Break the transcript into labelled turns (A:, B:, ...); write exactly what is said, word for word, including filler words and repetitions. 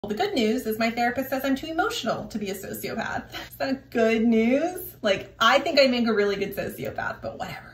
A: The good news is my therapist says I'm too emotional to be a sociopath. Is that good news? Like, I think I make a really good sociopath, but whatever.